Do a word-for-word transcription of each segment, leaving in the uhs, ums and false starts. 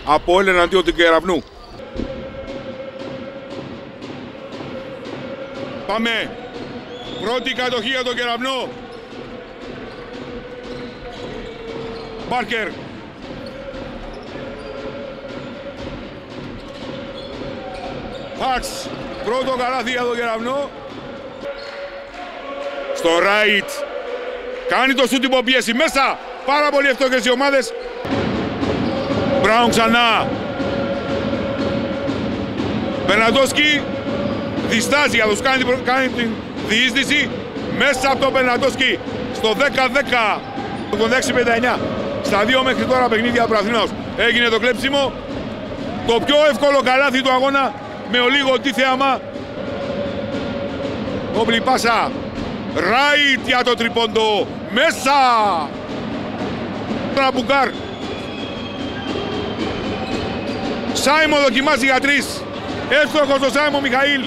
από όλη εναντίον του Κεραυνού. Πάμε. Πρώτη κατοχή για τον Κεραυνό. Μπάρκερ. Χαξ. Πρώτο καλάθι για τον Κεραυνό. Στο right. Κάνει το σούτ υποπίεση μέσα. Πάρα πολύ εύστοχες οι ομάδες. Μπράουν ξανά. Μπερναντόσκι. Διστάζει για τους κάνει, κάνει την διείσδυση. Μέσα από τον Μπερναντόσκι. Στο δέκα δέκα. Το έξι πενήντα εννιά. Στα δύο μέχρι τώρα παιχνίδια του Αθηνάους. Έγινε το κλέψιμο. Το πιο εύκολο καλάθι του αγώνα. Με ολίγο τι θέαμα. Όπλη πάσα. Right για το τριπόντο. Μέσα. Τραμπουκάρ. Σάιμον δοκιμάζει για τρεις. Εύστοχος ο Σάιμον Μιχαήλ.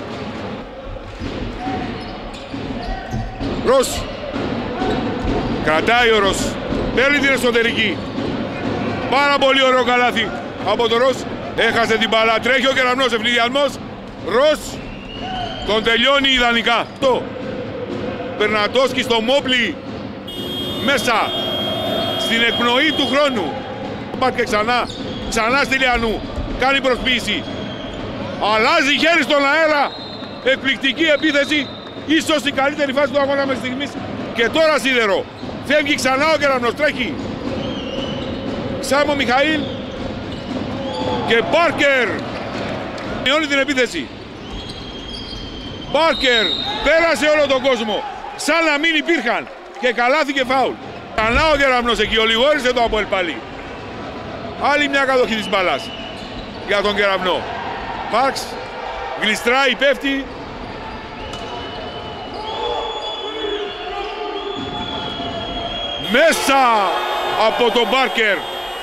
Ρος. Κρατάει ο Ρος. Παίρνει την εσωτερική. Πάρα πολύ ωραίο καλάθι από τον Ρος. Έχασε την μπάλα. Τρέχει ο Κεραυνός. Ευνηδιασμός. Ρος. Τον τελειώνει ιδανικά. Το. Μπερναντόσκι στο Μόπλι. Μέσα. Στην εκπνοή του χρόνου. Πάρκε ξανά. Ξανά στη Λιανού. Κάνει προσποίηση. Αλλάζει χέρι στον αέρα. Εκπληκτική επίθεση. Ίσως η καλύτερη φάση του αγώνα μέχρι στιγμής. Και τώρα σίδερο. Φεύγει ξανά ο Κεραυνός. Τρέχει. Σάιμον Μιχαήλ. Και Μπάρκερ. Μειώνει την επίθεση. Μπάρκερ. Πέρασε όλο τον κόσμο. Σαν να μην υπήρχαν. Και καλάθηκε φάουλ. Ξανά ο Κεραυνός εκεί. Ολιγόρισε το ΑΠΟΕΛ πάλι. Άλλη μια κατοχή της μπάλας. Για τον Κεραυνό. Πάρξ. Γλιστράει, πέφτει. Μέσα από τον Μπάρκερ.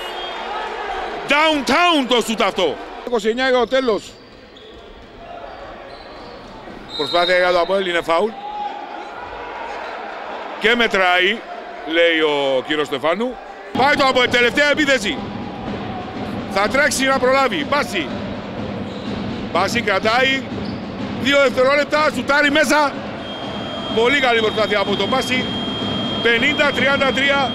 Downtown το σούτ αυτό. είκοσι εννιά για το τέλος. Προσπάθεια για το ΑΠΟΕΛ, είναι φάουλ. Και μετράει, λέει ο κύριος Στεφάνου. Πάει το ΑΠΟΕΛ, τελευταία επίθεση. Θα τρέξει να προλάβει. Πάση. Πάση κρατάει. Δύο δευτερόλεπτα, σουτάρει μέσα. Πολύ καλή προσπάθεια από τον Πάση. πενήντα τριάντα τρία.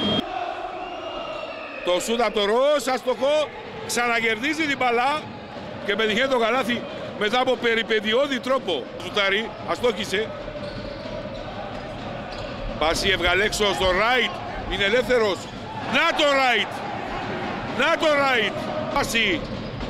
Το σούτ από το Ρος, αστοχό. Ξανακερδίζει την μπαλά και πετυχαίνει το καλάθι μετά από περιπετειώδη τρόπο. Σουτάρει, αστόχησε. Πάση έβγαλε έξω στο right. Είναι ελεύθερος. Να το right. Να το right. Πάση.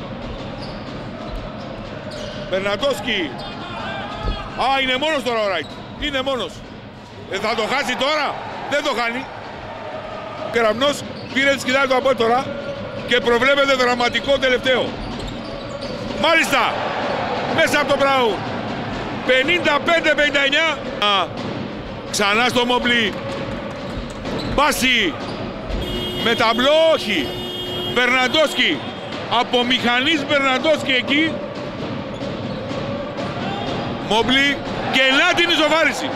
Μπερναντόσκι. Α, είναι μόνος τώρα ο right. Είναι μόνος. Ε, θα το χάσει τώρα. Δεν το χάνει. Ο Κεραυνός πήρε τη σκηνή του από τώρα και προβλέπεται δραματικό τελευταίο. Μάλιστα. Μέσα από το Μπράουν. πενήντα πέντε πενήντα εννιά. Α, ξανά στο Μόπλι. Πάση. Με ταμπλό όχι. Μπερναντόσκι. Από μηχανής Μπερναντόσκι εκεί. Μόπλι. Και να την ισοφάριση.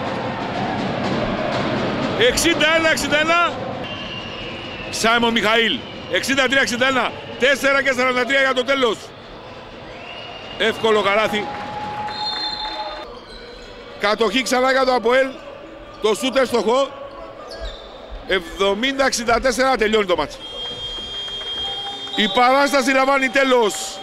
εξήντα ένα εξήντα ένα. Σάιμον Μιχαήλ. εξήντα τρία εξήντα ένα. τέσσερα και σαράντα τρία για το τέλος. Εύκολο καλάθι. Κατοχή ξανά για το ΑΠΟΕΛ. Το σούτ εύστοχο. εβδομήντα εξήντα τέσσερα τελειώνει το μάτς. Η παράσταση λαμβάνει τέλος.